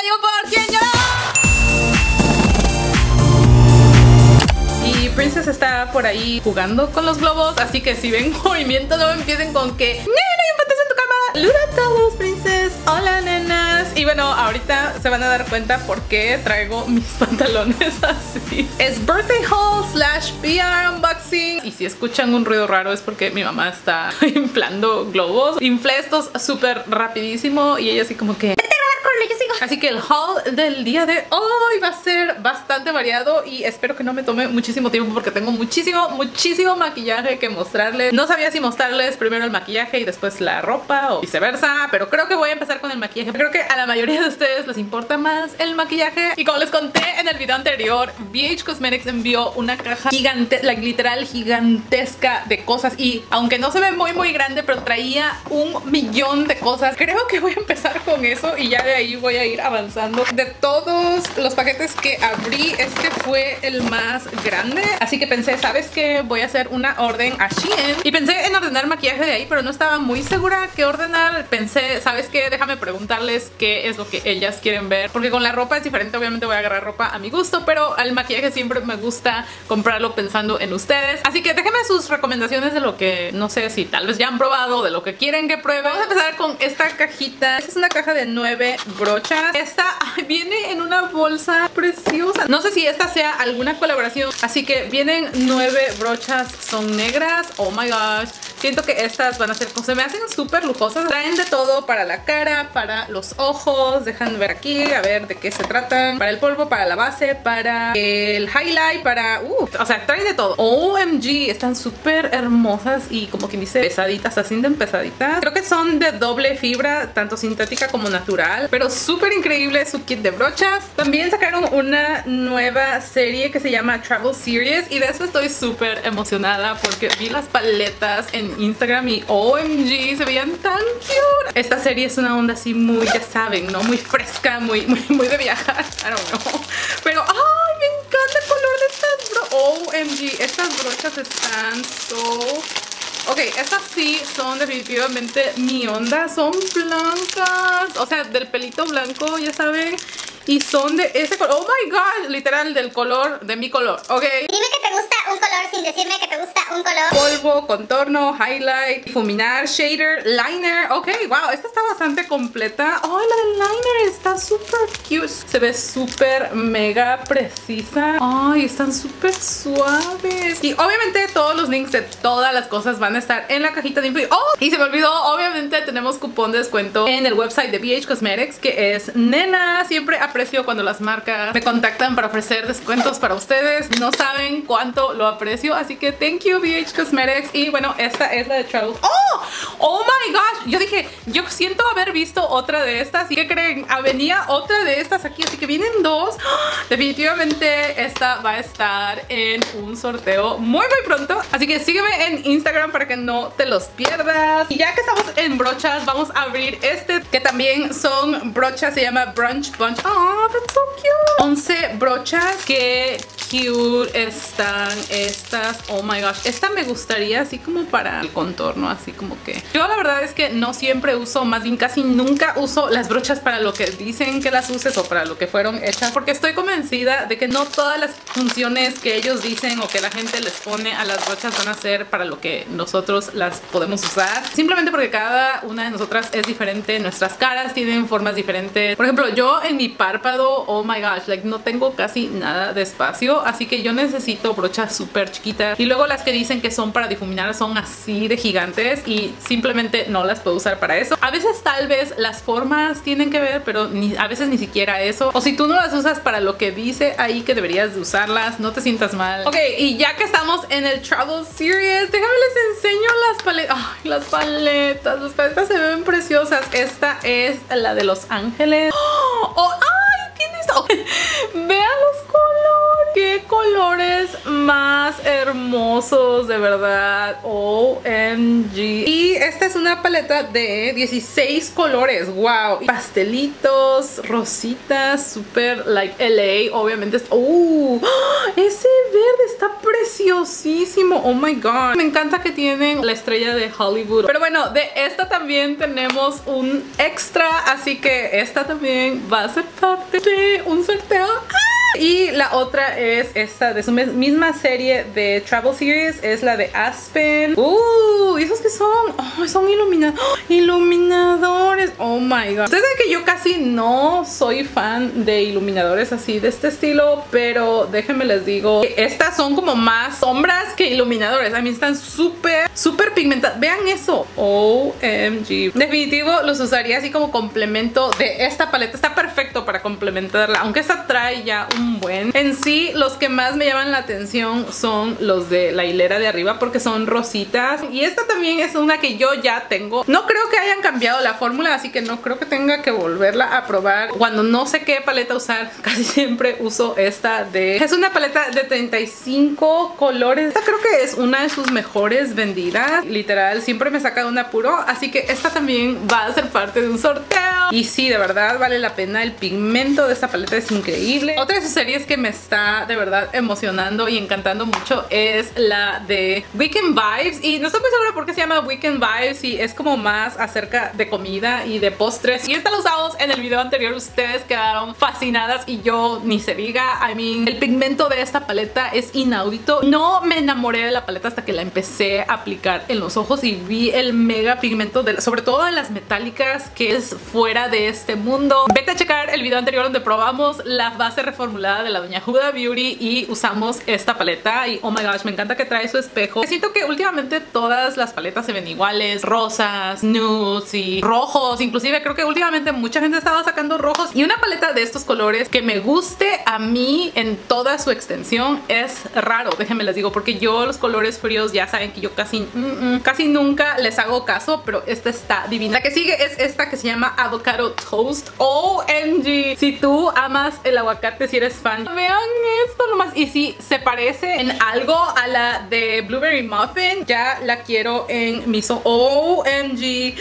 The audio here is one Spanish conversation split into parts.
digo por quién lloró. Y Princess está por ahí jugando con los globos, así que si ven movimiento no empiecen con que ¡nena, hay un fantasma en tu cama! ¡Lura a todos, Princess! ¡Hola, nenas! Y bueno, ahorita se van a dar cuenta por qué traigo mis pantalones así. Es birthday haul / PR unboxing. Y si escuchan un ruido raro es porque mi mamá está inflando globos. Inflé estos súper rapidísimo y ella así como que... Así que el haul del día de hoy va a ser bastante variado y espero que no me tome muchísimo tiempo porque tengo muchísimo maquillaje que mostrarles. No sabía si mostrarles primero el maquillaje y después la ropa o viceversa, pero creo que voy a empezar con el maquillaje. Creo que a la mayoría de ustedes les importa más el maquillaje. Y como les conté en el video anterior, BH Cosmetics envió una caja gigante, literal gigantesca de cosas, y aunque no se ve muy grande, pero traía 1.000.000 de cosas. Creo que voy a empezar con eso y ya de ahí voy a ir avanzando. De todos los paquetes que abrí, este fue el más grande, así que pensé, ¿sabes qué? Voy a hacer una orden a Shein y pensé en ordenar maquillaje de ahí, pero no estaba muy segura qué ordenar. Pensé, ¿sabes qué? Déjame preguntarles qué es lo que ellas quieren ver, porque con la ropa es diferente. Obviamente voy a agarrar ropa a mi gusto, pero al maquillaje siempre me gusta comprarlo pensando en ustedes, así que déjenme sus recomendaciones de lo que, no sé, si tal vez ya han probado, de lo que quieren que pruebe. Vamos a empezar con esta cajita. Esta es una caja de 9 brochas. Esta viene en una bolsa preciosa. No sé si esta sea alguna colaboración, así que vienen 9 brochas, son negras. Oh my gosh, siento que estas van a ser, se me hacen súper lujosas. Traen de todo para la cara, para los ojos. Dejan ver aquí, a ver de qué se tratan. Para el polvo, para la base, para el highlight, para... o sea, traen de todo. OMG, están súper hermosas y como quien dice pesaditas, así de pesaditas. Creo que son de doble fibra, tanto sintética como natural, pero súper increíble su kit de brochas. También sacaron una nueva serie que se llama Travel Series y de eso estoy súper emocionada porque vi las paletas en Instagram y OMG, se veían tan cute. Esta serie es una onda así muy, ya saben, ¿no? Muy fresca, muy de viajar. I don't know. Pero, ¡ay! Me encanta el color de estas brochas. OMG, estas brochas están Ok, estas sí son definitivamente mi onda. Son blancas, o sea, del pelito blanco, ya saben. Y son de ese color. Oh my god, literal del color, de mi color. Ok. Dime que te gusta un color sin decirme que te gusta un color. Polvo, contorno, highlight, difuminar, shader, liner. Ok, wow, esta está bastante completa. Oh, la del liner está súper cute. Se ve súper mega precisa. Ay, están súper suaves. Y obviamente todos los links de todas las cosas van a estar en la cajita de info. Oh, y se me olvidó, obviamente tenemos cupón de descuento en el website de BH Cosmetics, que es nena. Siempre aprecio cuando las marcas me contactan para ofrecer descuentos para ustedes. No saben cuánto lo aprecio, así que thank you BH Cosmetics. Y bueno, esta es la de Travel. Oh my gosh, yo dije, yo siento haber visto otra de estas. ¿Y qué creen? Venía otra de estas aquí, así que vienen dos. Definitivamente esta va a estar en un sorteo muy pronto, así que sígueme en Instagram para que no te los pierdas. Y ya que estamos en brochas, vamos a abrir este que también son brochas, se llama Brunch Bunch. Oh, that's so cute. 11 brochas. Qué cute están estas. Oh my gosh, esta me gustaría así como para el contorno, así como que yo la verdad es que no siempre uso, más bien casi nunca uso las brochas para lo que dicen que las uses o para lo que fueron hechas, porque estoy convencida de que no todas las funciones que ellos dicen o que la gente les pone a las brochas van a ser para lo que nosotros las podemos usar, simplemente porque cada una de nosotras es diferente. Nuestras caras tienen formas diferentes. Por ejemplo, yo en mi párpado, oh my gosh, like no tengo casi nada de espacio, así que yo necesito brochas súper chiquitas, y luego las que dicen que son para difuminar son así de gigantes y simplemente no las puedo usar para eso. A veces tal vez las formas tienen que ver, pero a veces ni siquiera eso. O si tú no las usas para lo que dice ahí que deberías de usarlas, no te sientas mal. Ok, y ya que estamos en el Travel Series, déjame les enseño las paletas. Ay, las paletas se ven preciosas. Esta es la de Los Ángeles. ¡Ay! ¿Quién es? Okay. Vean los colores. ¡Qué colores más hermosos! De verdad, OMG. Y esta es una paleta de 16 colores. ¡Wow! Pastelitos, rositas, super like LA. Obviamente es... ese verde está preciosísimo. Oh my god. Me encanta que tienen la estrella de Hollywood. Pero bueno, de esta también tenemos un extra, así que esta también va a ser parte de un sorteo. Y la otra es esta de su misma serie de Travel Series, es la de Aspen. ¿Y esos qué son? Son iluminadores. Oh my god. Ustedes saben que yo casi no soy fan de iluminadores así de este estilo, pero déjenme les digo que estas son como más sombras que iluminadores. A mí están súper pigmentadas. Vean eso. OMG. Definitivo los usaría así como complemento de esta paleta. Está perfecto para complementarla, aunque esta trae ya un buen. En sí, los que más me llaman la atención son los de la hilera de arriba porque son rositas. Y esta también es una que yo ya tengo. No creo que hayan cambiado la fórmula, así que no creo que tenga que volverla a probar. Cuando no sé qué paleta usar, casi siempre uso esta de... Es una paleta de 35 colores. Esta creo que es una de sus mejores vendidas. Literal, siempre me saca de un apuro. Así que esta también va a ser parte de un sorteo. Y sí, de verdad vale la pena. El pigmento de esta paleta es increíble. Otra de sus series que me está de verdad emocionando y encantando mucho es la de Weekend Vibes. Y no estoy muy segura por qué se llama Weekend Vibes, y es como más acerca de comida y de postres. Y esta la usamos en el video anterior. Ustedes quedaron fascinadas y yo ni se diga. El pigmento de esta paleta es inaudito. No me enamoré de la paleta hasta que la empecé a aplicar en los ojos y vi el mega pigmento sobre todo de las metálicas, que es fuera de este mundo. Vete a checar el video anterior donde probamos la base reformulada de la doña Huda Beauty y usamos esta paleta. Y oh my gosh, me encanta que trae su espejo. Siento que últimamente todas las paletas se ven iguales, rosas, nudes y rojos. Inclusive creo que últimamente mucha gente estaba sacando rojos, y una paleta de estos colores que me guste a mí en toda su extensión es raro, déjenme les digo, porque yo los colores fríos ya saben que yo casi nunca les hago caso, pero esta está divina. La que sigue es esta que se llama Avocado Toast. OMG. Si tú amas el aguacate, si eres fan, vean esto nomás. Y si se parece en algo a la de Blueberry Muffin, ya la quiero en mis OMG.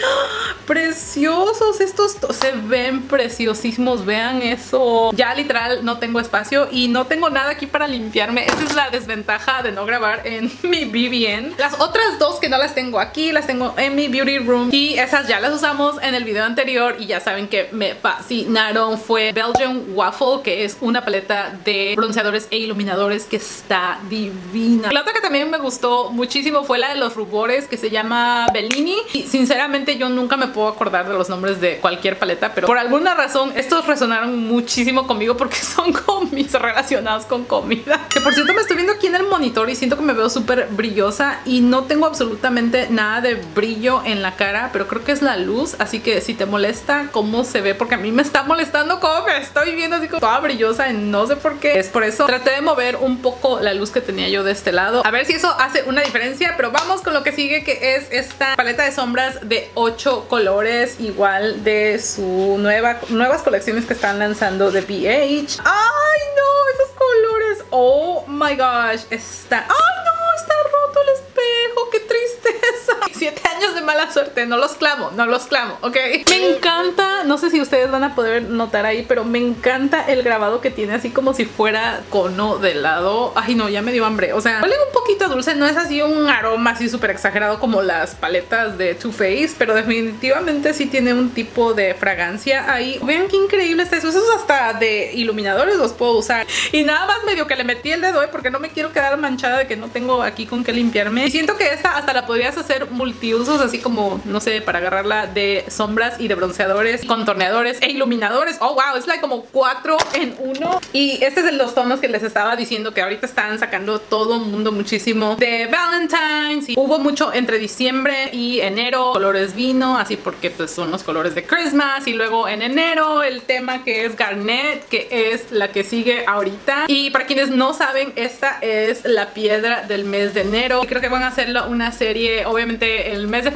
Preciosos estos, se ven preciosísimos. Vean eso. Ya literal no tengo espacio y no tengo nada aquí para limpiarme. Esa es la desventaja de no grabar en mi BBN. Las otras dos que no las tengo aquí, las tengo en mi beauty room, y esas ya las usamos en el video anterior y ya saben que me fascinaron. Fue Belgian Waffle, que es una paleta de bronceadores e iluminadores que está divina. La otra que también me gustó muchísimo fue la de los rubores, que se llama Bellini, y sinceramente yo nunca me puedo acordar de los nombres de cualquier paleta, pero por alguna razón estos resonaron muchísimo conmigo porque son relacionados con comida. Que por cierto me estoy viendo aquí en el monitor y siento que me veo súper brillosa y no tengo absolutamente nada de brillo en la cara, pero creo que es la luz, así que si te molesta cómo se ve, porque a mí me está molestando cómo me estoy viendo así como toda brillosa y no sé por qué. Es por eso traté de mover un poco la luz que tenía yo de este lado, a ver si eso hace una diferencia. Pero vamos con lo que sigue, que es esta paleta de sombras de 8 colores, igual de su nuevas colecciones que están lanzando de BH. ¡Ay no! Esos colores, oh my gosh, está... ¡ay no! Está roto el espejo, qué tristeza. 7 años de mala suerte, no los clamo, ¿ok? Me encanta, no sé si ustedes van a poder notar ahí, pero me encanta el grabado que tiene, así como si fuera cono de helado. Ay no, ya me dio hambre. O sea, huele un poquito dulce, no es así un aroma así súper exagerado como las paletas de Too Faced, pero definitivamente sí tiene un tipo de fragancia ahí. Vean qué increíble está eso. Esos hasta de iluminadores los puedo usar. Y nada más medio que le metí el dedo, porque no me quiero quedar manchada de que no tengo aquí con qué limpiarme. Y siento que esta hasta la podrías hacer multiusos, así como, no sé, para agarrarla de sombras y de bronceadores, contorneadores e iluminadores. Oh wow, es like como 4 en 1. Y este es de los tonos que les estaba diciendo que ahorita están sacando todo el mundo muchísimo de Valentine's. Y hubo mucho entre diciembre y enero, colores vino, así porque pues son los colores de Christmas. Y luego en enero el tema que es Garnet, que es la que sigue ahorita. Y para quienes no saben, esta es la piedra del mes de enero. Y creo que van a hacerlo una serie, obviamente el mes de febrero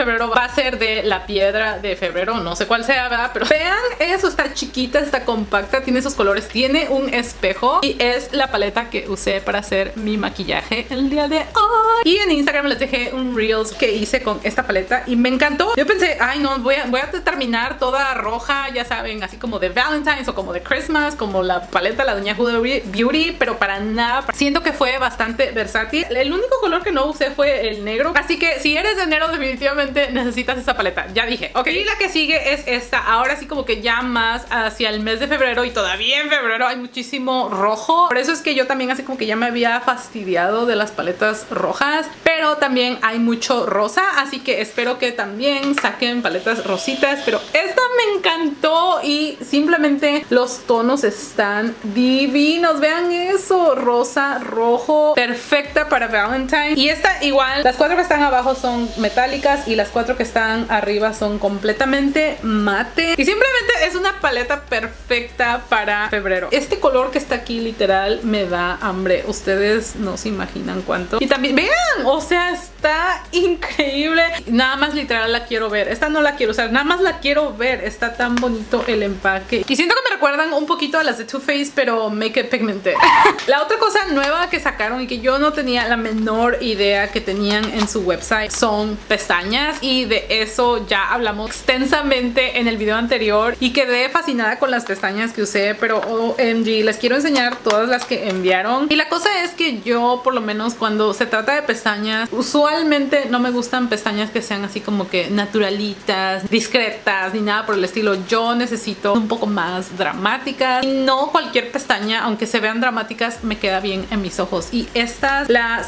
febrero va a ser de la piedra de febrero, no sé cuál sea, ¿verdad? Pero vean eso, está chiquita, está compacta, tiene esos colores, tiene un espejo y es la paleta que usé para hacer mi maquillaje el día de hoy. Y en Instagram les dejé un reels que hice con esta paleta y me encantó. Yo pensé, ay no, voy a terminar toda roja, ya saben, así como de Valentine's o como de Christmas, como la paleta de la Doña Huda Beauty, pero para nada. Siento que fue bastante versátil. El único color que no usé fue el negro, así que si eres de enero definitivamente necesitas esa paleta. Ya dije, ok. Y la que sigue es esta, ahora sí como que ya más hacia el mes de febrero, y todavía en febrero hay muchísimo rojo. Por eso es que yo también así como que ya me había fastidiado de las paletas rojas, pero también hay mucho rosa, así que espero que también saquen paletas rositas. Pero esta me encantó y simplemente los tonos están divinos. Vean eso, rosa, rojo, perfecta para Valentine. Y esta igual, las 4 que están abajo son metálicas y las 4 que están arriba son completamente mate. Y simplemente es una paleta perfecta para febrero. Este color que está aquí literal me da hambre. Ustedes no se imaginan cuánto. Y también, vean, o sea, está increíble. Nada más literal la quiero ver. Esta no la quiero usar, nada más la quiero ver. Está tan bonito el empaque. Y siento que me recuerdan un poquito a las de Too Faced, pero make it pigmented. La otra cosa nueva que sacaron y que yo no tenía la menor idea que tenían en su website son pestañas, y de eso ya hablamos extensamente en el video anterior y quedé fascinada con las pestañas que usé, pero OMG, les quiero enseñar todas las que enviaron. Y la cosa es que yo, por lo menos cuando se trata de pestañas, usualmente no me gustan pestañas que sean así como que naturalitas, discretas, ni nada por el estilo. Yo necesito un poco más dramáticas, y no cualquier pestaña, aunque se vean dramáticas, me queda bien en mis ojos. Y esta, la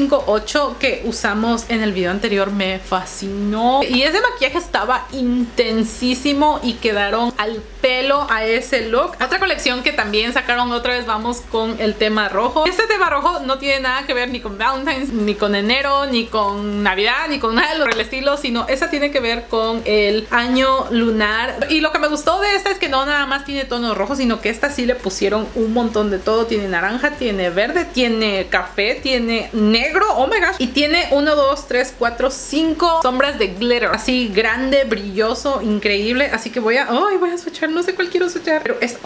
558 que usamos en el video anterior, me fascinó. Y ese maquillaje estaba intensísimo y quedaron al pelo a ese look. Otra colección que también sacaron, otra vez vamos con el tema rojo. Este tema rojo no tiene nada que ver ni con Valentine's, ni con enero, ni con Navidad, ni con nada por el estilo, sino esa tiene que ver con el año lunar. Y lo que me gustó de esta es que no nada más tiene tonos rojos, sino que esta sí le pusieron un montón de todo. Tiene naranja, tiene verde, tiene café, tiene negro, oh my gosh, y tiene 1, 2, 3, 4, 5 sombras de glitter, así grande, brilloso, increíble. Así que voy a swatchar, no sé cuál quiero swatchar, pero es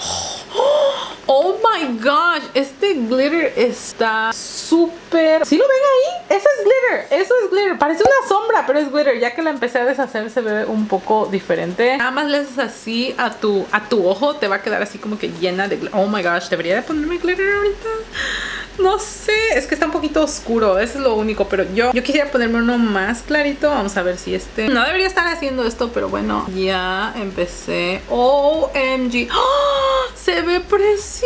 oh my gosh, este glitter está súper. ¿Sí lo ven ahí? Eso es glitter, eso es glitter. Parece una sombra, pero es glitter. Ya que la empecé a deshacer se ve un poco diferente. Nada más le haces así a tu ojo, te va a quedar así como que llena de glitter. Oh my gosh, debería de ponerme glitter ahorita. No sé, es que está un poquito oscuro, eso es lo único, pero yo quisiera ponerme uno más clarito. Vamos a ver si este... No debería estar haciendo esto, pero bueno, ya empecé. OMG. ¡Oh! Se ve precioso.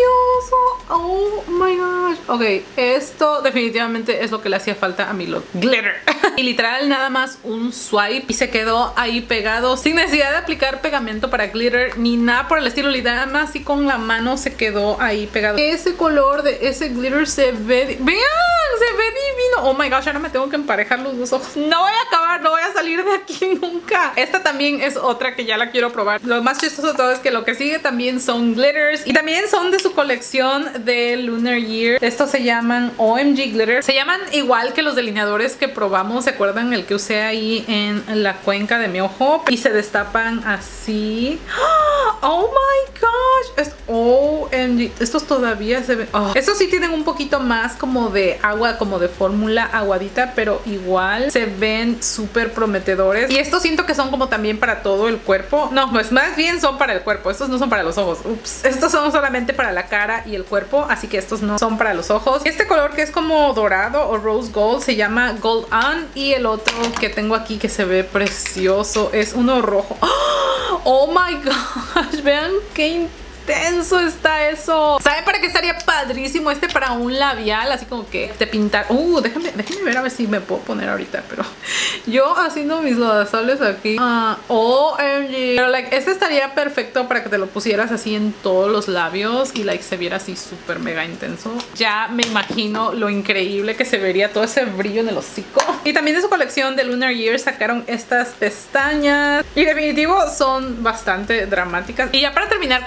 Oh my gosh. Ok, esto definitivamente es lo que le hacía falta a mi look. Glitter. Y literal nada más un swipe y se quedó ahí pegado, sin necesidad de aplicar pegamento para glitter ni nada por el estilo. Nada más así con la mano se quedó ahí pegado. Ese color de ese glitter se ve... ¡Vean! Se ve divino. Oh my gosh, ahora me tengo que emparejar los dos ojos. No voy a acabar, no voy a salir de aquí nunca. Esta también es otra que ya la quiero probar. Lo más chistoso de todo es que lo que sigue también son glitters, y también son de su colección de Lunar Year. Estos se llaman OMG Glitter. Se llaman igual que los delineadores que probamos. ¿Se acuerdan? El que usé ahí en la cuenca de mi ojo. Y se destapan así. Oh my gosh. OMG. Estos todavía se ven... Estos sí tienen un poquito más como de agua, como de fórmula aguadita, pero igual se ven súper prometedores. Y estos siento que son como también para todo el cuerpo. No, pues más bien son para el cuerpo. Estos no son para los ojos. Ups. Estos son solamente para la cara y el cuerpo, así que estos no son para los ojos. Este color que es como dorado o rose gold se llama Gold On, y el otro que tengo aquí que se ve precioso es uno rojo. Oh my gosh, vean qué intenso está eso. ¿Saben para qué estaría padrísimo este? Para un labial, así como que te pintar. Déjenme ver a ver si me puedo poner ahorita, pero yo haciendo mis labiales aquí. OMG. Pero like, este estaría perfecto para que te lo pusieras así en todos los labios y like se viera así súper mega intenso. Ya me imagino lo increíble que se vería todo ese brillo en el hocico. Y también de su colección de Lunar Year sacaron estas pestañas, y definitivo son bastante dramáticas. Y ya para terminar con BH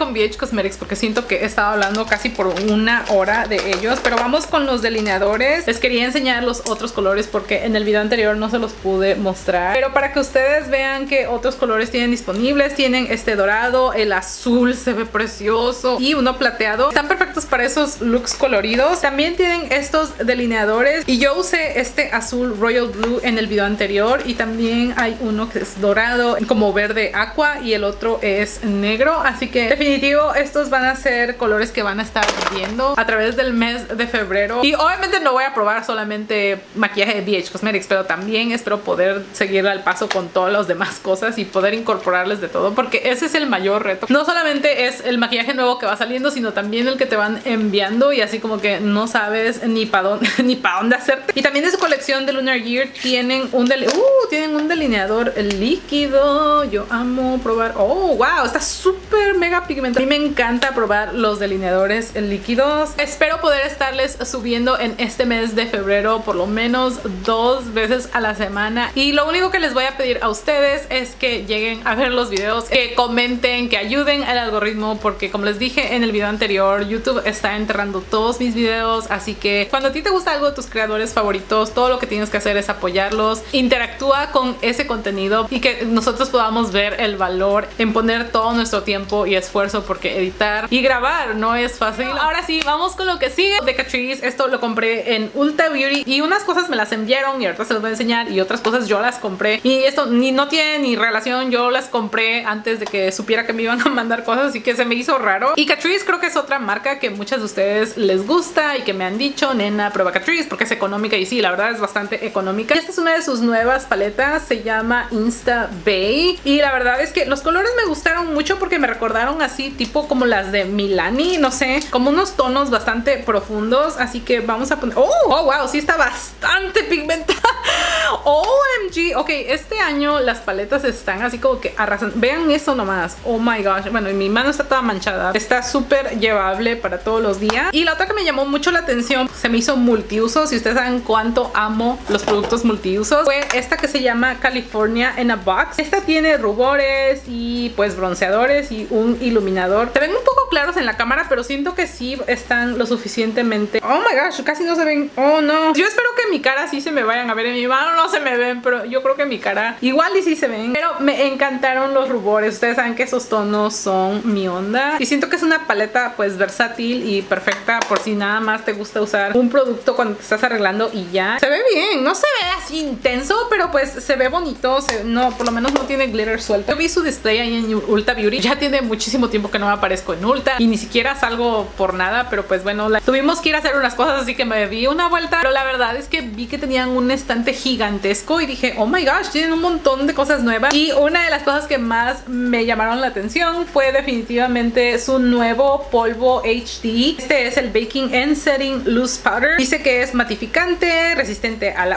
Cosmetics porque siento que he estado hablando casi por una hora de ellos. Pero vamos con los delineadores. Les quería enseñar los otros colores porque en el video anterior no se los pude mostrar. Pero para que ustedes vean que otros colores tienen disponibles, tienen este dorado, el azul se ve precioso y uno plateado. Están perfectos para esos looks coloridos. También tienen estos delineadores y yo usé este azul Royal Blue en el video anterior y también hay uno que es dorado como verde aqua y el otro es negro, así que definitivo estos van a ser colores que van a estar viendo a través del mes de febrero. Y obviamente no voy a probar solamente maquillaje de BH Cosmetics, pero también espero poder seguir al paso con todas las demás cosas y poder incorporarles de todo, porque ese es el mayor reto. No solamente es el maquillaje nuevo que va saliendo, sino también el que te van enviando y así como que no sabes ni para dónde, ni para dónde hacerte. Y también de su colección de Lunar Year tienen un delineador líquido. Yo amo probar. Oh, wow, está súper mega pigmentado. A mí me encanta probar los delineadores líquidos. Espero poder estarles subiendo en este mes de febrero por lo menos 2 veces a la semana. Y lo único que les voy a pedir a ustedes es que lleguen a ver los videos, que comenten, que ayuden al algoritmo, porque como les dije en el video anterior, YouTube está enterrando todos mis videos. Así que cuando a ti te gusta algo de tus creadores favoritos, todo lo que tienes que hacer es apoyarlos. Interactúa con ese contenido y que nosotros podamos ver el valor en poner todo nuestro tiempo y esfuerzo, porque editar y grabar no es fácil. Ahora sí, vamos con lo que sigue de Catrice. Esto lo compré en Ulta Beauty y unas cosas me las enviaron y ahorita se las voy a enseñar, y otras cosas yo las compré y esto no tiene ni relación. Yo las compré antes de que supiera que me iban a mandar cosas, así que se me hizo raro. Y Catrice creo que es otra marca que muchas de ustedes les gusta y que me han dicho, nena, prueba Catrice porque es económica, y sí, la verdad es bastante económica. Esta es una de sus nuevas paletas, se llama Insta Bay y la verdad es que los colores me gustaron mucho porque me recordaron así tipo como las de Milani, no sé, como unos tonos bastante profundos, así que vamos a poner... oh wow, sí está bastante pigmentada. OMG, ok, este año las paletas están así como que arrasando. Vean eso nomás, oh my gosh. Bueno, mi mano está toda manchada, está súper llevable para todos los días. Y la otra que me llamó mucho la atención, se me hizo multiuso, si ustedes saben cuánto amo los productos multiusos, fue esta que se llama California in a Box. Esta tiene rubores y pues bronceadores y un iluminador. Se ven un poco claros en la cámara, pero siento que sí están lo suficientemente... oh my gosh, casi no se ven. Oh no, yo espero que en mi cara sí se me vayan a ver. En mi mano no se me ven, pero yo creo que en mi cara igual y sí se ven. Pero me encantaron los rubores. Ustedes saben que esos tonos son mi onda y siento que es una paleta pues versátil y perfecta por si nada más te gusta usar un producto cuando te estás arreglando y ya. Se ve bien, no se ve así intenso, pero pues se ve bonito. No, por lo menos no tiene glitter suelto. Yo vi su display ahí en Ulta Beauty. Ya tiene muchísimo tiempo que no me aparezco en Ulta y ni siquiera salgo por nada, pero pues bueno, tuvimos que ir a hacer unas cosas, así que me di una vuelta. Pero la verdad es que vi que tenían un estante gigantesco y dije, oh my gosh, tienen un montón de cosas nuevas. Y una de las cosas que más me llamaron la atención fue definitivamente su nuevo polvo HD. Este es el Baking and Setting Loose Powder. Dice que es matificante, resistente al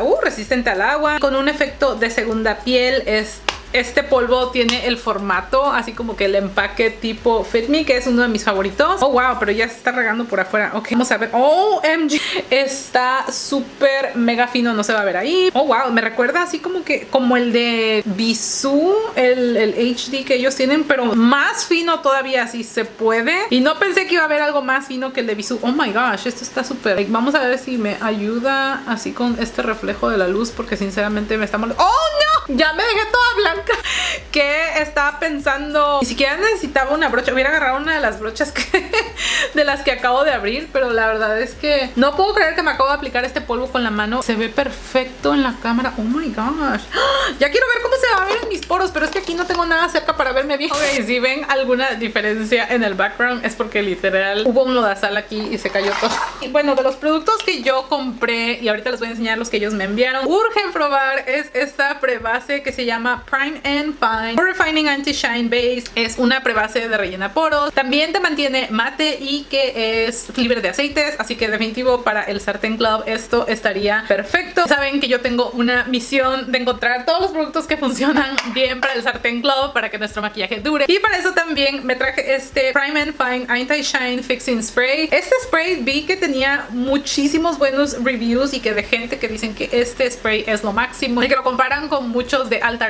agua, con un efecto de segunda piel. Este polvo tiene el formato así como que el empaque tipo Fit Me, que es uno de mis favoritos. Oh wow, pero ya se está regando por afuera. Ok, vamos a ver. OMG, está súper mega fino, no se va a ver ahí. Oh wow, me recuerda así como que como el de Bisú, el HD que ellos tienen, pero más fino todavía, si se puede. Y no pensé que iba a haber algo más fino que el de Bisú. Oh my gosh, esto está súper. Vamos a ver si me ayuda así con este reflejo de la luz, porque sinceramente me está molestando. ¡Oh no! Ya me dejé toda blanca. Que estaba pensando, ni siquiera necesitaba una brocha. Hubiera agarrado una de las brochas de las que acabo de abrir, pero la verdad es que no puedo creer que me acabo de aplicar este polvo con la mano. Se ve perfecto en la cámara. Oh my gosh, ya quiero ver cómo se va a ver en mis poros, pero es que aquí no tengo nada cerca para verme bien. Ok, si ven alguna diferencia en el background es porque literal hubo un lodazal aquí y se cayó todo. Y bueno, de los productos que yo compré, y ahorita les voy a enseñar los que ellos me enviaron, urgen probar, es esta prebase que se llama Prime and Fine Pore Refining Anti-Shine Base. Es una prebase de rellena poros. También te mantiene mate y que es libre de aceites, así que definitivo para el Sartén Club esto estaría perfecto. Saben que yo tengo una misión de encontrar todos los productos que funcionan bien para el Sartén Club, para que nuestro maquillaje dure, y para eso también me traje este Prime and Fine Anti-Shine Fixing Spray. Este spray vi que tenía muchísimos buenos reviews y que de gente que dicen que este spray es lo máximo y que lo comparan con muchos de alta gama. También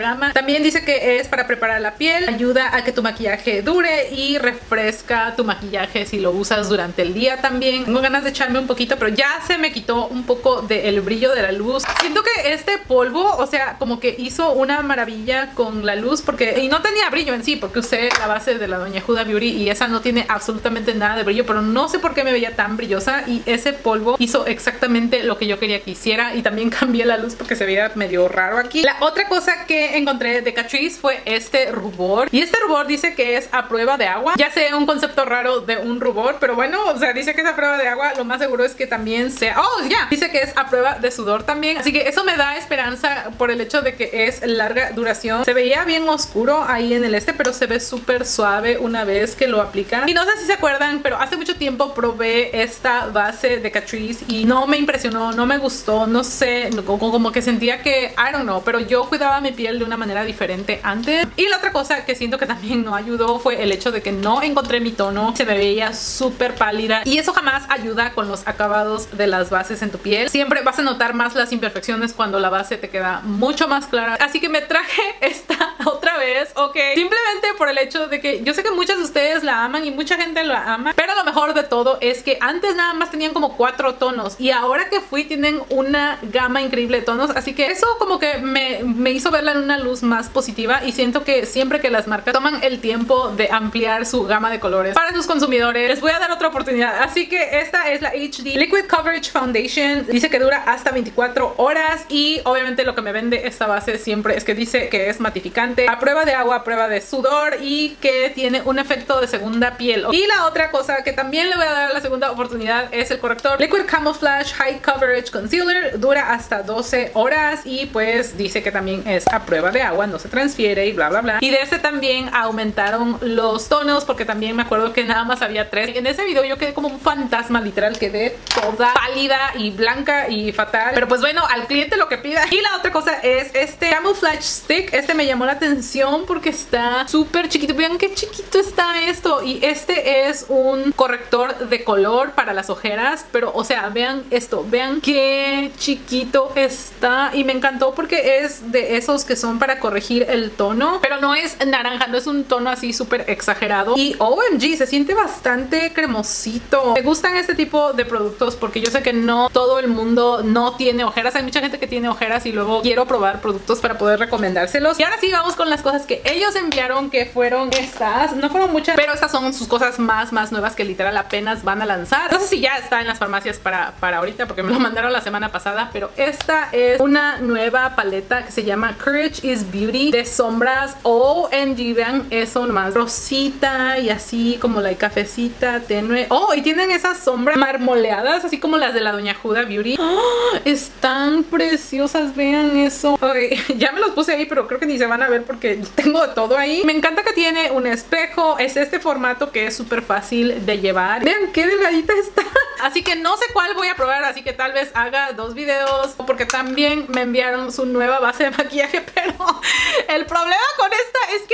También dice que es para preparar la piel, ayuda a que tu maquillaje dure y refresca tu maquillaje si lo usas durante el día también. Tengo ganas de echarme un poquito, pero ya se me quitó un poco del brillo de la luz. Siento que este polvo, o sea, como que hizo una maravilla con la luz, porque, y no tenía brillo en sí, porque usé la base de la Doña Huda Beauty y esa no tiene absolutamente nada de brillo, pero no sé por qué me veía tan brillosa, y ese polvo hizo exactamente lo que yo quería que hiciera. Y también cambié la luz porque se veía medio raro aquí. La otra cosa que encontré de Catrice fue este rubor, y este rubor dice que es a prueba de agua. Ya sé, un concepto raro de un rubor, pero bueno, o sea, dice que es a prueba de agua, lo más seguro es que también sea, oh ya, dice que es a prueba de sudor también, así que eso me da esperanza por el hecho de que es larga duración. Se veía bien oscuro ahí en el pero se ve súper suave una vez que lo aplican. Y no sé si se acuerdan, pero hace mucho tiempo probé esta base de Catrice y no me impresionó, no me gustó, no sé, como que sentía que, I don't know, pero yo cuidaba mi piel de una manera diferente antes. Y la otra cosa que siento que también no ayudó fue el hecho de que no encontré mi tono, se me veía súper pálida, y eso jamás ayuda con los acabados de las bases en tu piel. Siempre vas a notar más las imperfecciones cuando la base te queda mucho más clara, así que me traje esta otra vez, ok, simplemente por el hecho de que yo sé que muchas de ustedes la aman y mucha gente la ama, pero lo mejor de todo es que antes nada más tenían como 4 tonos y ahora que fui tienen una gama increíble de tonos, así que eso como que me hizo verla en una luz más positiva, y siento que siempre que las marcas toman el tiempo de ampliar su gama de colores para sus consumidores, les voy a dar otra oportunidad. Así que esta es la HD Liquid Coverage Foundation, dice que dura hasta 24 horas, y obviamente lo que me vende esta base siempre es que dice que es matificante, a prueba de agua, a prueba de sudor, y que tiene un efecto de segunda piel. Y la otra cosa que también le voy a dar la segunda oportunidad es el corrector Liquid Camouflage High Coverage Concealer, dura hasta 12 horas y pues dice que también es a prueba de agua, no se transfiere y bla bla bla. Y de este también aumentaron los tonos, porque también me acuerdo que nada más había 3. En ese video yo quedé como un fantasma, literal, quedé toda pálida y blanca y fatal, pero pues bueno, al cliente lo que pida. Y la otra cosa es este Camouflage Stick. Este me llamó la atención porque está súper chiquito, vean qué chiquito está esto, y este es un corrector de color para las ojeras, pero o sea, vean esto, vean qué chiquito está, y me encantó porque es de esos que son para corregir el tono, pero no es naranja, no es un tono así súper exagerado, y OMG, se siente bastante cremosito. Me gustan este tipo de productos porque yo sé que no todo el mundo no tiene ojeras, hay mucha gente que tiene ojeras y luego quiero probar productos para poder recomendárselos. Y ahora sí, vamos con las cosas que ellos enviaron, que fueron estas, no fueron muchas, pero estas son sus cosas más nuevas que literal apenas van a lanzar. No sé si ya está en las farmacias para ahorita porque me lo mandaron la semana pasada, pero esta es una nueva paleta que se llama Courage is Beauty de sombras. OMG, vean eso nomás, rosita y así como la cafecita tenue. Oh, y tienen esas sombras marmoleadas así como las de la Doña Huda Beauty. Oh, están preciosas, vean eso. Okay, ya me los puse ahí, pero creo que ni se van a ver porque tengo todo ahí. Me encanta que tiene un espejo, es este formato que es súper fácil de llevar. Vean qué delgadita está. Así que no sé cuál voy a probar, así que tal vez haga 2 videos, porque también me enviaron su nueva base de maquillaje, pero el problema con esta es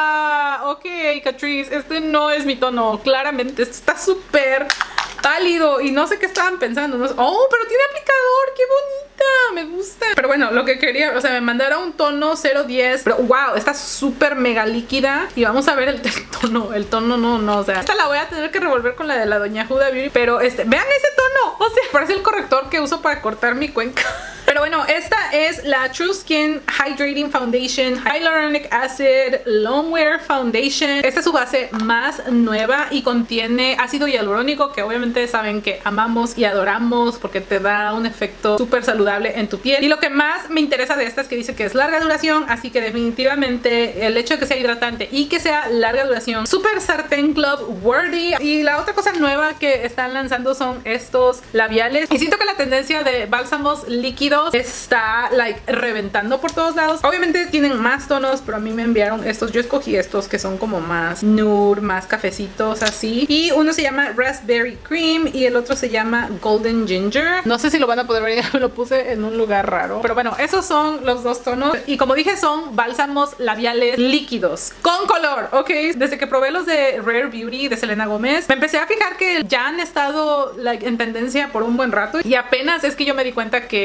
que, ok, Catrice, este no es mi tono, claramente, esto está súper pálido y no sé qué estaban pensando, ¿no? Oh, pero tiene aplicador, qué bonita, me gusta. Pero bueno, lo que quería, o sea, me mandaron un tono 010, pero wow, está súper mega líquida. Y vamos a ver el tono no, o sea, esta la voy a tener que revolver con la de la Doña Huda Beauty, pero vean ese tono, o sea, parece el corrector que uso para cortar mi cuenca. Pero bueno, esta es la True Skin Hydrating Foundation Hyaluronic Acid Long Wear Foundation. Esta es su base más nueva y contiene ácido hialurónico, que obviamente saben que amamos y adoramos porque te da un efecto súper saludable en tu piel. Y lo que más me interesa de esta es que dice que es larga duración, así que definitivamente el hecho de que sea hidratante y que sea larga duración, súper Sartén Club worthy. Y la otra cosa nueva que están lanzando son estos labiales, y siento que la tendencia de bálsamos líquidos está reventando por todos lados. Obviamente tienen más tonos, pero a mí me enviaron estos, yo escogí estos que son como más nude, más cafecitos así, y uno se llama Raspberry Cream y el otro se llama Golden Ginger. No sé si lo van a poder ver, ya lo puse en un lugar raro, pero bueno, esos son los 2 tonos, y como dije son bálsamos labiales líquidos con color, ok. Desde que probé los de Rare Beauty de Selena Gómez, me empecé a fijar que ya han estado en tendencia por un buen rato, y apenas es que yo me di cuenta que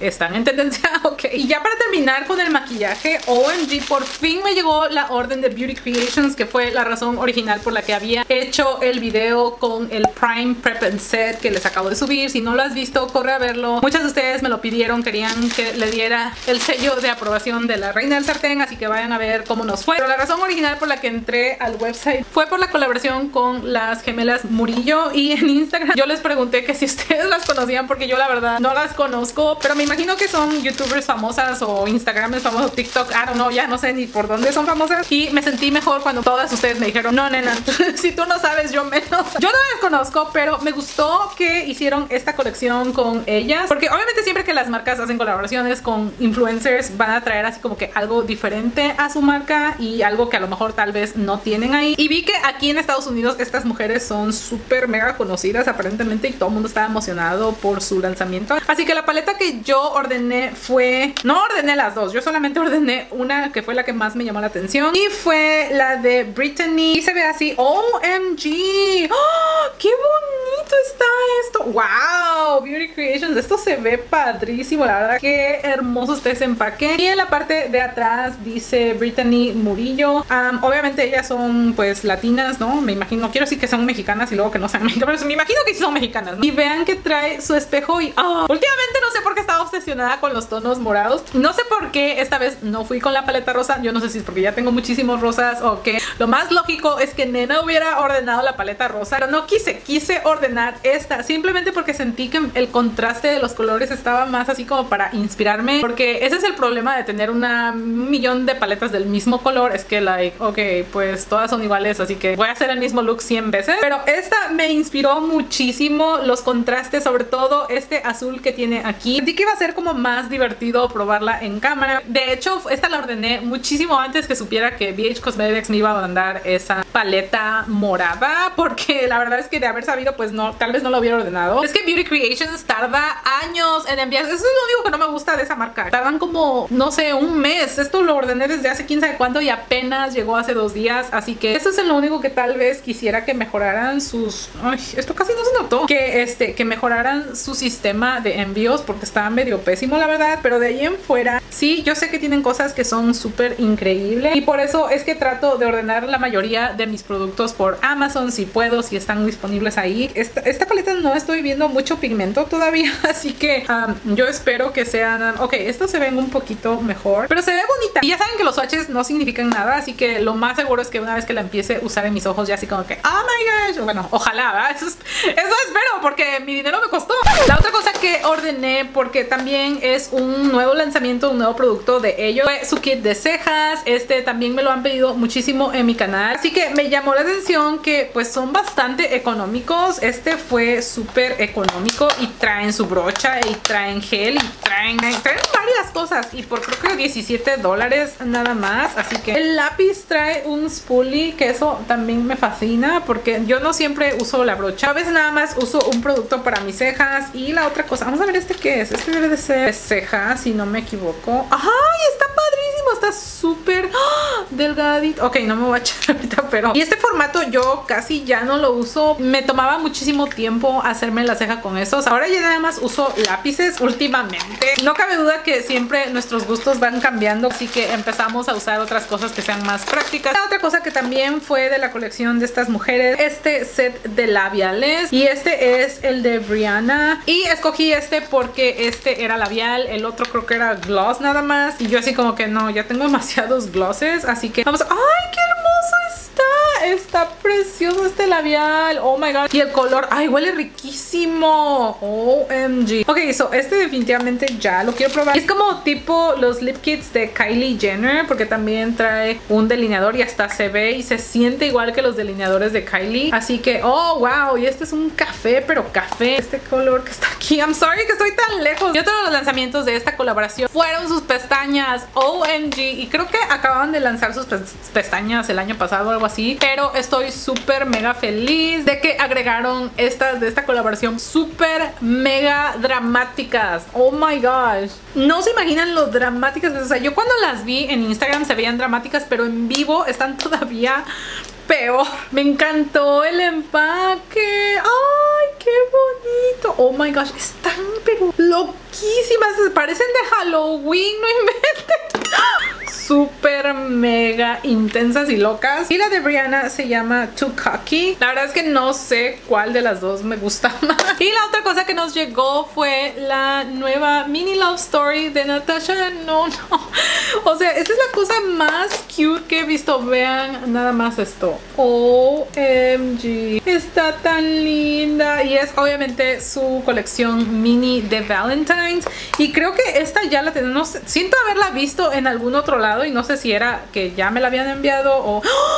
están en tendencia. Ok, y ya para terminar con el maquillaje, OMG, por fin me llegó la orden de Beauty Creations, que fue la razón original por la que había hecho el video con el Prime Prep and Set que les acabo de subir. Si no lo has visto, corre a verlo. Muchas de ustedes me lo pidieron, querían que le diera el sello de aprobación de la reina del sartén, así que vayan a ver cómo nos fue. Pero la razón original por la que entré al website fue por la colaboración con las gemelas Murillo, y en Instagram yo les pregunté que si ustedes las conocían, porque yo la verdad no las conozco, pero me imagino que son youtubers famosas o instagramers famosos, TikTok, I don't know, ya no sé ni por dónde son famosas, y me sentí mejor cuando todas ustedes me dijeron, no nena, si tú no sabes, yo menos. Yo no las conozco, pero me gustó que hicieron esta colección con ellas, porque obviamente siempre que las marcas hacen colaboraciones con influencers van a traer así como que algo diferente a su marca y algo que a lo mejor tal vez no tienen ahí. Y vi que aquí en Estados Unidos estas mujeres son súper mega conocidas aparentemente, y todo el mundo estaba emocionado por su lanzamiento. Así que la paleta que yo ordené fue... no ordené las dos, yo solamente ordené una que fue la que más me llamó la atención, y fue la de Brittany. Y se ve así, OMG, ¡oh, qué bonito está esto! ¡Wow! Beauty Creations, esto se ve padrísimo, la verdad, qué hermoso está ese empaque. Y en la parte de atrás dice Brittany Murillo. Obviamente ellas son pues latinas, ¿no? Me imagino, quiero decir que son mexicanas y luego que no sean mexicanas, pero me imagino que sí son mexicanas, ¿no? Y vean que trae su espejo y últimamente no sé por qué estaba obsesionada con los tonos morados. No sé por qué esta vez no fui con la paleta rosa. Yo no sé si es porque ya tengo muchísimos rosas o que lo más lógico es que nena hubiera ordenado la paleta rosa, pero no quise ordenar esta, simplemente porque sentí que el contraste de los colores estaba más así como para inspirarme, porque ese es el problema de tener un millón de paletas del mismo color, es que like, ok, pues todas son iguales, así que voy a hacer el mismo look 100 veces, pero esta me inspiró muchísimo, los contrastes, sobre todo este azul que tiene aquí. Sentí que iba a ser como más divertido probarla en cámara. De hecho, esta la ordené muchísimo antes que supiera que BH Cosmetics me iba a mandar esa paleta morada, porque la verdad es que de haber sabido, pues no, tal vez no lo hubiera ordenado. Es que Beauty Creations tarda años en enviar, eso es lo único que no me gusta de esa marca. Tardan como, no sé, un mes. Esto lo ordené desde hace quién sabe cuándo y apenas llegó hace 2 días, así que eso es lo único que tal vez quisiera que mejoraran sus... Ay, esto casi no se notó. Que mejoraran su sistema de envíos, porque estaba medio pésimo la verdad, pero de ahí en fuera sí, yo sé que tienen cosas que son súper increíbles, y por eso es que trato de ordenar la mayoría de mis productos por Amazon si puedo, si están disponibles ahí. Esta paleta no estoy viendo mucho pigmento todavía, así que yo espero que sean... ok, estos se ven un poquito mejor, pero se ve bonita. Y ya saben que los swatches no significan nada, así que lo más seguro es que una vez que la empiece a usar en mis ojos, ya así como que, oh my gosh, bueno, ojalá, ¿verdad? Eso espero, porque mi dinero me costó. La otra cosa que ordené, porque también es un nuevo lanzamiento, un nuevo producto de ellos, fue su kit de cejas. Este también me lo han pedido muchísimo en mi canal, así que me llamó la atención que pues son bastante económicos. Este fue súper económico y traen su brocha y traen gel y traen varias cosas, y por creo que $17 nada más. Así que el lápiz trae un spoolie, que eso también me fascina, porque yo no siempre uso la brocha, a veces nada más uso un producto para mis cejas. Y la otra cosa, vamos a ver este qué es. Este debe de ser ceja, si no me equivoco. ¡Ay! Está padrísimo, está súper delgadito. Ok, no me voy a echar ahorita, pero... y este formato yo casi ya no lo uso. Me tomaba muchísimo tiempo hacerme la ceja con esos. Ahora ya nada más uso lápices últimamente. No cabe duda que siempre nuestros gustos van cambiando, así que empezamos a usar otras cosas que sean más prácticas. La otra cosa que también fue de la colección de estas mujeres, este set de labiales, y este es el de Brianna, y escogí este porque este era labial, el otro creo que era gloss nada más, y yo así como que no, ya tengo demasiados glosses, así que vamos a... ¡ay, qué hermoso está! Está precioso este labial, oh my god. Y el color, ay, huele riquísimo, OMG. Ok, so este definitivamente ya lo quiero probar. Es como tipo los lip kits de Kylie Jenner, porque también trae un delineador y hasta se ve y se siente igual que los delineadores de Kylie. Así que, oh wow, y este es un café, pero café. Este color que está aquí, I'm sorry que estoy tan lejos. Y otro de los lanzamientos de esta colaboración fueron sus pestañas, OMG. Y creo que acaban de lanzar sus pestañas el año pasado o algo así, pero estoy súper mega feliz de que agregaron estas de esta colaboración súper mega dramáticas. Oh my gosh, no se imaginan lo dramáticas. O sea, yo cuando las vi en Instagram se veían dramáticas, pero en vivo están todavía peor. Me encantó el empaque. ¡Ay, qué bonito! Oh my gosh, están pero loquísimas. Parecen de Halloween, no inventen. Súper mega intensas y locas. Y la de Brianna se llama Too Cocky. La verdad es que no sé cuál de las dos me gusta más. Y la otra cosa que nos llegó fue la nueva mini love story de Natasha. No. O sea, esta es la cosa más cute que he visto. Vean nada más esto. OMG. Está tan linda. Y es obviamente su colección mini de Valentine's. Y creo que esta ya la tenemos. Siento haberla visto en algún otro lado. Y no sé si era que ya me la habían enviado o...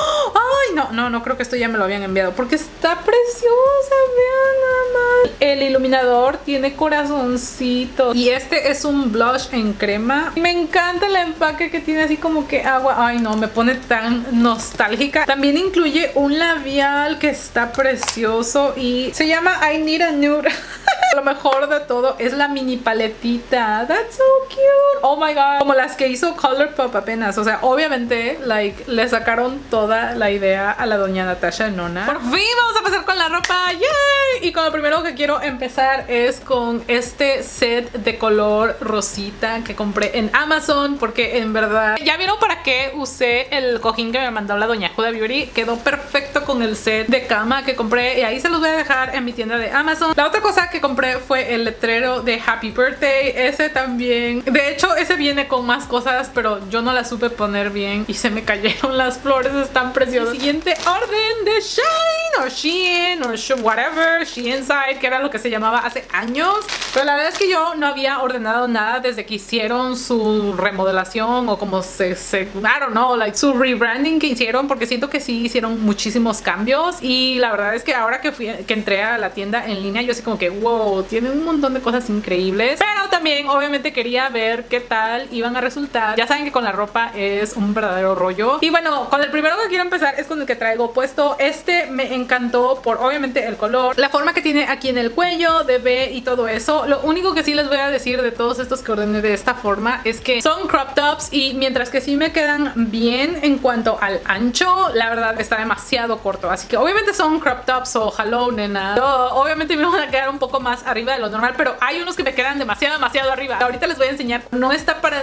¡Ay! No creo que esto ya me lo habían enviado porque está preciosa, vean nada más. El iluminador tiene corazoncitos y este es un blush en crema. Me encanta el empaque que tiene así como que agua. Ay no, me pone tan nostálgica. También incluye un labial que está precioso y se llama I Need a Nude. Lo mejor de todo es la mini paletita. That's so cute. Oh my god. Como las que hizo Colourpop apenas. O sea, obviamente, le sacaron toda la idea a la doña Natasha Nona. Por fin vamos a empezar con la ropa. ¡Yay! Y con lo primero que quiero empezar es con este set de color rosita que compré en Amazon. Porque en verdad, ¿ya vieron para qué usé el cojín que me mandó la doña Huda Beauty? Quedó perfecto con el set de cama que compré. Y ahí se los voy a dejar en mi tienda de Amazon. La otra cosa que compré fue el letrero de Happy Birthday. Ese también. De hecho, ese viene con más cosas, pero yo no la supe poner bien y se me cayeron las flores. Están preciosas. Siguiente orden de Shine o Shein o whatever, Sheinside, que era lo que se llamaba hace años. Pero la verdad es que yo no había ordenado nada desde que hicieron su remodelación o como I don't know, like su rebranding que hicieron, porque siento que sí hicieron muchísimos cambios. Y la verdad es que ahora que entré a la tienda en línea, yo así como que wow, tienen un montón de cosas increíbles. Pero también obviamente quería ver qué tal iban a resultar. Ya saben que con la ropa es un verdadero rollo. Y bueno, con el primero que quiero empezar es con el que traigo puesto. Este me encantó por obviamente el color, la forma que tiene aquí en el cuello de V y todo eso. Lo único que sí les voy a decir de todos estos que ordené de esta forma es que son crop tops y mientras que sí me quedan bien en cuanto al ancho, la verdad está demasiado corto. Así que obviamente son crop tops o hello nena. Obviamente me van a quedar un poco más arriba de lo normal, pero hay unos que me quedan demasiado arriba. Ahorita les voy a enseñar. No está para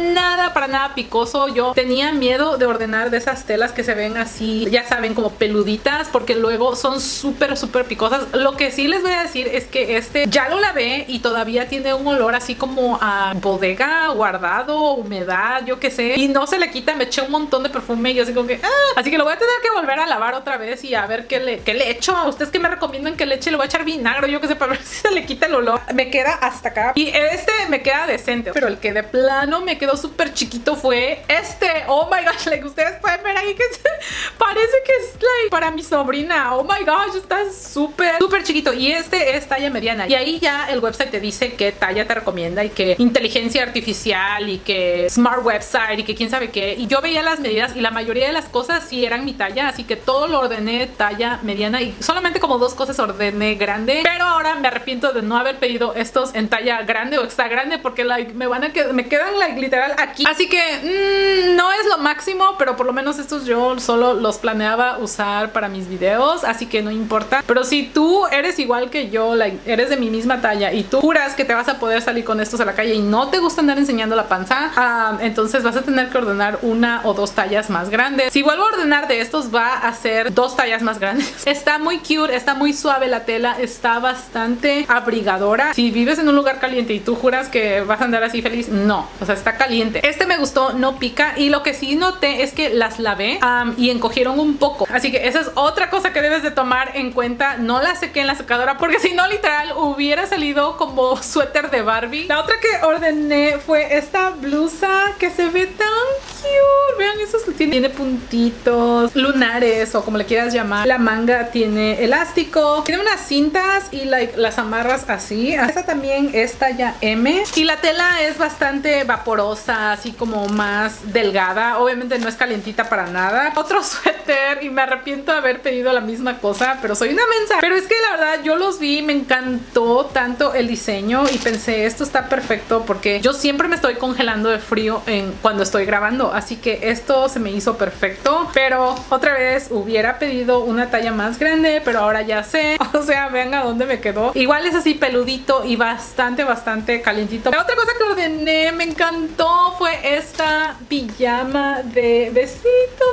nada picoso. Yo tenía miedo de ordenar de esas telas que se ven así, ya saben, como peluditas, porque luego son súper picosas. Lo que sí les voy a decir es que este ya lo lavé y todavía tiene un olor así como a bodega, guardado, humedad, yo qué sé, y no se le quita. Me eché un montón de perfume y yo así como que así que lo voy a tener que volver a lavar otra vez y a ver qué le echo. A ustedes que me recomiendan que le eche, le voy a echar vinagre, yo qué sé, para ver si se le quita el olor. Me queda hasta acá y este me queda decente, pero el que de plano me quedó súper chiquito fue este. Oh my gosh, like, ustedes pueden ver ahí que parece que es like para mi sobrina. Oh my gosh, está súper chiquito y este es talla mediana. Y ahí ya el website te dice qué talla te recomienda y que inteligencia artificial y que smart website y que quién sabe qué. Y yo veía las medidas y la mayoría de las cosas sí eran mi talla, así que todo lo ordené talla mediana y solamente como dos cosas ordené grande. Pero ahora me arrepiento de no haber pedido estos en talla grande o extra grande porque like me quedan like literal aquí. Así que no es lo máximo, pero por lo menos estos yo solo los planeaba usar para mis videos, así que no importa. Pero si tú eres igual que yo, like, eres de mi misma talla y tú juras que te vas a poder salir con estos a la calle y no te gusta andar enseñando la panza, entonces vas a tener que ordenar una o dos tallas más grandes. Si vuelvo a ordenar de estos va a ser 2 tallas más grandes. Está muy cute, está muy suave la tela, está bastante abrigadora. Si vives en un lugar caliente y tú juras que vas a andar así feliz, no, o sea, está caliente. Este me gustó, no pica, y lo que sí noté es que las lavé y encogieron un poco, así que esa es otra cosa que debes de tomar en cuenta. No la sequé en la secadora porque si no literal hubiera salido como suéter de Barbie. La otra que ordené fue esta blusa que se ve tan cute. Vean, esos tiene puntitos, lunares o como le quieras llamar. La manga tiene elástico, tiene unas cintas y like, las amarras así. Esta también es talla M y la tela es bastante vaporosa, así como más delgada. Obviamente no es calientita para nada. Otro suéter y me arrepiento de haber pedido la misma cosa, pero soy una mensa. Pero es que la verdad yo los vi, me encantó tanto el diseño y pensé esto está perfecto porque yo siempre me estoy congelando de frío cuando estoy grabando. chiquito, así que esto se me hizo perfecto. Pero otra vez hubiera pedido una talla más grande, pero ahora ya sé. O sea, vean a dónde me quedó. Igual es así peludito y bastante calientito. La otra cosa que ordené, me encantó, fue esta pijama de besitos.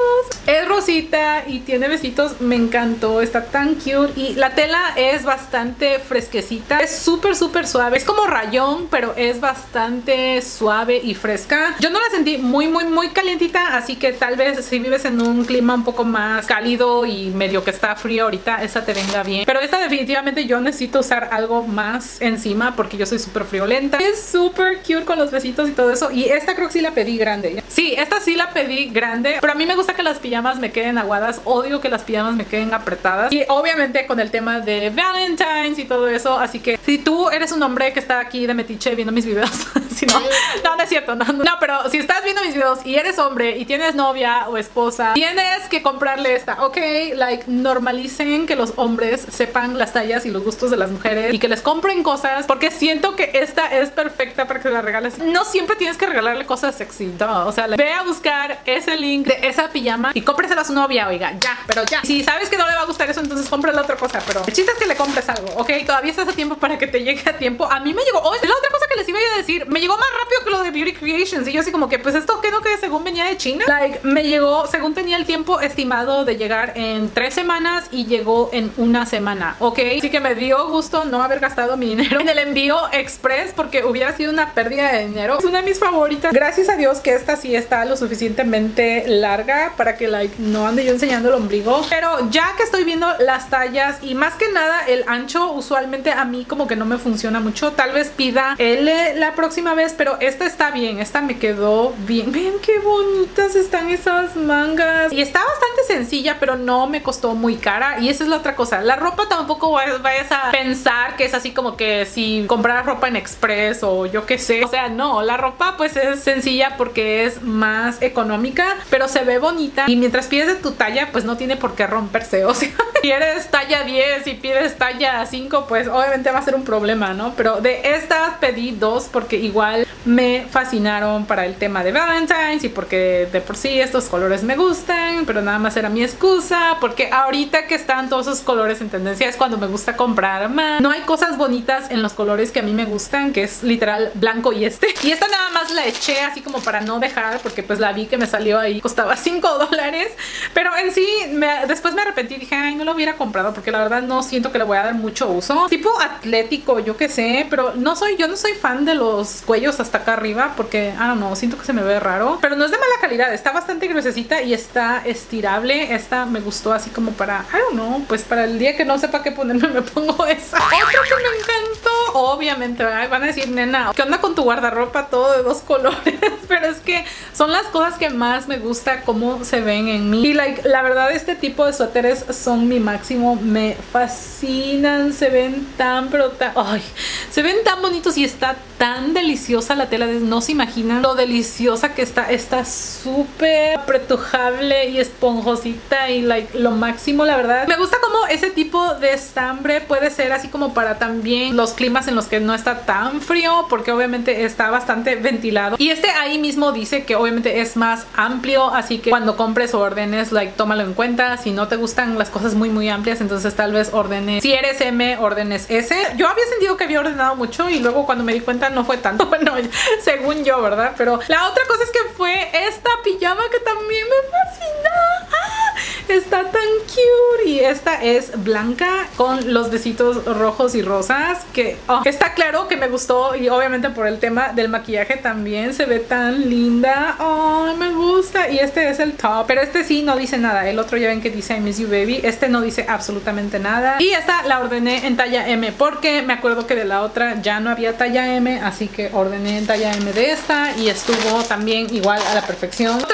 Es rosita y tiene besitos, me encantó, está tan cute. Y la tela es bastante fresquecita, es súper suave. Es como rayón, pero es bastante suave y fresca. Yo no la sentí muy calientita, así que tal vez si vives en un clima un poco más cálido y medio que está frío ahorita, esta te venga bien. Pero esta definitivamente yo necesito usar algo más encima porque yo soy súper friolenta. Es súper cute con los besitos y todo eso. Y esta creo que sí la pedí grande. Sí, esta sí la pedí grande, pero a mí me gusta que las pijamas me queden aguadas. Odio que las pijamas me queden apretadas. Y obviamente con el tema de Valentine's y todo eso, así que si tú eres un hombre que está aquí de metiche viendo mis videos, si no es cierto, no, pero si estás viendo mis videos y eres hombre y tienes novia o esposa, tienes que comprarle esta, ok, like, normalicen que los hombres sepan las tallas y los gustos de las mujeres y que les compren cosas, porque siento que esta es perfecta para que la regales. No siempre tienes que regalarle cosas sexy, no, o sea, ve a buscar ese link de esa pijama y cómpresela a su novia, oiga, ya, pero ya. Si sabes que no le va a gustar eso, entonces cómprale otra cosa, pero el chiste es que le compres algo, ok, todavía estás a tiempo para que te llegue a tiempo. A mí me llegó, la otra cosa que les iba a decir, me llegó más rápido que lo de Beauty Creations y yo así como que, pues esto creo que según venía de China, like, me llegó, según tenía el tiempo estimado de llegar en 3 semanas y llegó en 1 semana, ok, así que me dio gusto no haber gastado mi dinero en el envío express porque hubiera sido una pérdida de dinero. Es una de mis favoritas, gracias a Dios que esta sí está lo suficientemente larga para que like no ande yo enseñando el ombligo, pero ya que estoy viendo las tallas y más que nada el ancho, usualmente a mí como que no me funciona mucho, tal vez pida L la próxima vez, pero esta está bien, esta me quedó bien. Vean qué bonitas están esas mangas y está bastante sencilla, pero no me costó muy cara. Y esa es la otra cosa, la ropa tampoco vayas a pensar que es así como que si comprar ropa en Express o yo qué sé, o sea, no, la ropa pues es sencilla porque es más económica, pero se ve bonita y mientras pides de tu talla pues no tiene por qué romperse, o sea, si eres talla 10 y pides talla 5 pues obviamente va a ser un problema, ¿no? Pero de estas pedí 2 porque igual me fascinaron para el tema de Valentine's y porque de por sí estos colores me gustan, pero nada más era mi excusa porque ahorita que están todos esos colores en tendencia es cuando me gusta comprar más. No hay cosas bonitas en los colores que a mí me gustan, que es literal blanco y esta nada más la eché así como para no dejar porque pues la vi que me salió ahí, costaba $5, pero en sí después me arrepentí, dije ay, no lo hubiera comprado porque la verdad no siento que le voy a dar mucho uso, tipo atlético, yo qué sé, pero yo no soy fan de los cuellos hasta acá arriba porque, I don't know, siento que se me ve raro, pero no es de mala calidad, está bastante gruesecita y está estirable. Esta me gustó así como para, I don't know, pues para el día que no sepa qué ponerme me pongo esa. Otra que me encantó, obviamente van a decir, nena, ¿qué onda con tu guardarropa todo de 2 colores? Pero es que son las cosas que más me gusta cómo se ven en mí y like, la verdad este tipo de suéteres son mi máximo, me fascinan, se ven tan, pero tan, ay, se ven tan bonitos y está tan deliciosa la tela, no se imaginan lo deliciosa que está súper apretujable y esponjosita y like lo máximo, la verdad. Me gusta como ese tipo de estambre puede ser así como para también los climas en los que no está tan frío porque obviamente está bastante ventilado y ahí mismo dice que obviamente es más amplio, así que cuando compres o ordenes like tómalo en cuenta. Si no te gustan las cosas muy amplias, entonces tal vez ordenes, si eres M, ordenes S. Yo había sentido que había ordenado mucho y luego cuando me di cuenta no fue tanto, bueno, según yo, ¿verdad? Pero la otra cosa es que fue esta pijama que también me fascinó. Está tan cute y esta es blanca con los besitos rojos y rosas que está claro que me gustó y obviamente por el tema del maquillaje también se ve tan linda. Me gusta y este es el top, pero este sí no dice nada. El otro ya ven que dice I miss you baby, este no dice absolutamente nada y esta la ordené en talla M porque me acuerdo que de la otra ya no había talla M, así que ordené en talla M de esta y estuvo también igual a la perfección. Otra cosa que me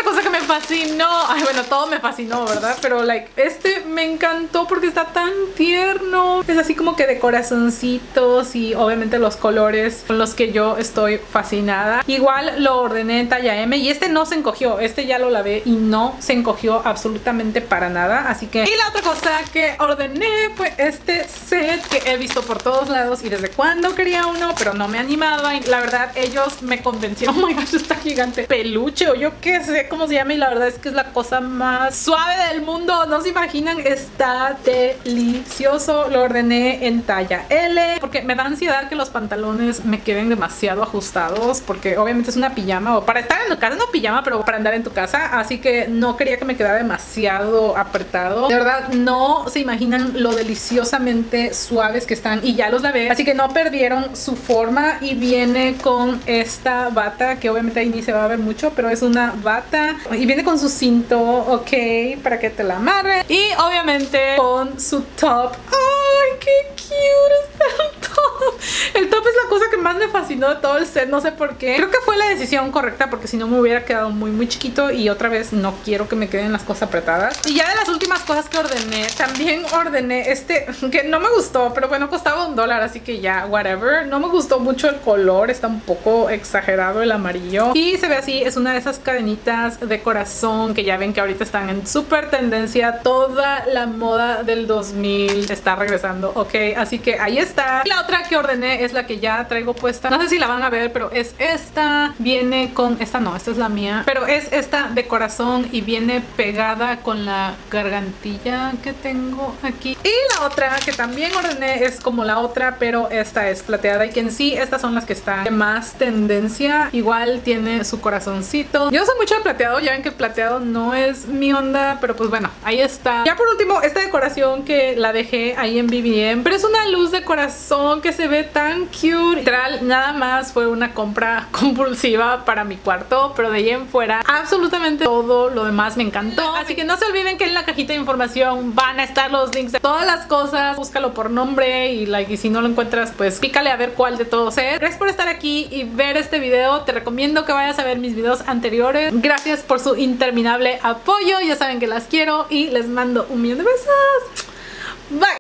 fascinó. Ay, bueno, todo me fascinó, ¿verdad? Pero like, este me encantó porque está tan tierno. Es así como que de corazoncitos y obviamente los colores con los que yo estoy fascinada. Igual lo ordené en talla M y este no se encogió. Este ya lo lavé y no se encogió absolutamente para nada. Así que... Y la otra cosa que ordené fue este set que he visto por todos lados y desde cuando quería uno, pero no me animaba. Y la verdad, ellos me convencieron. Oh my gosh, está gigante. Peluche o yo qué sé cómo se llama. Y la verdad es que es la cosa más suave del mundo. No se imaginan, está delicioso. Lo ordené en talla L porque me da ansiedad que los pantalones me queden demasiado ajustados, porque obviamente es una pijama, o para estar en tu casa, no pijama, pero para andar en tu casa, así que no quería que me quedara demasiado apretado. De verdad, no se imaginan lo deliciosamente suaves que están y ya los lavé, así que no perdieron su forma. Y viene con esta bata que obviamente ahí ni se va a ver mucho, pero es una bata y viene con su cinto, ok, para que te la amarre, y obviamente con su top. ¡Ay, qué cute está el top! El top es la cosa que más me fascinó de todo el set, no sé por qué. Creo que fue la decisión correcta porque si no me hubiera quedado muy chiquito y otra vez no quiero que me queden las cosas apretadas. Y ya de las últimas cosas que ordené, también ordené este que no me gustó, pero bueno, costaba $1, así que ya, whatever. No me gustó mucho el color, está un poco exagerado el amarillo y se ve así. Es una de esas cadenitas de corazón que ya ven que ahorita están en súper tendencia. Toda la moda del 2000 está regresando, ok, así que ahí está. Y la otra que ordené es la que ya traigo puesta, no sé si la van a ver, pero es esta. Viene con esta, no, esta es la mía, pero es esta de corazón y viene pegada con la gargantilla que tengo aquí. Y la otra que también ordené es como la otra, pero esta es plateada y que en sí estas son las que están de más tendencia. Igual tiene su corazoncito. Yo soy mucho de plateado, ya ven que el plateado no es mi onda, pero pues bueno, ahí está. Ya por último, esta decoración que la dejé ahí en BBM, pero es una luz de corazón que se ve tan cute. Literal, nada más fue una compra compulsiva para mi cuarto, pero de ahí en fuera absolutamente todo lo demás me encantó. Así que no se olviden que en la cajita de información van a estar los links de todas las cosas. Búscalo por nombre y si no lo encuentras, pues pícale a ver cuál de todos es. Gracias por estar aquí y ver este video. Te recomiendo que vayas a ver mis videos anteriores. Gracias por su interminable apoyo. Ya saben que las quiero y les mando un millón de besos. Bye.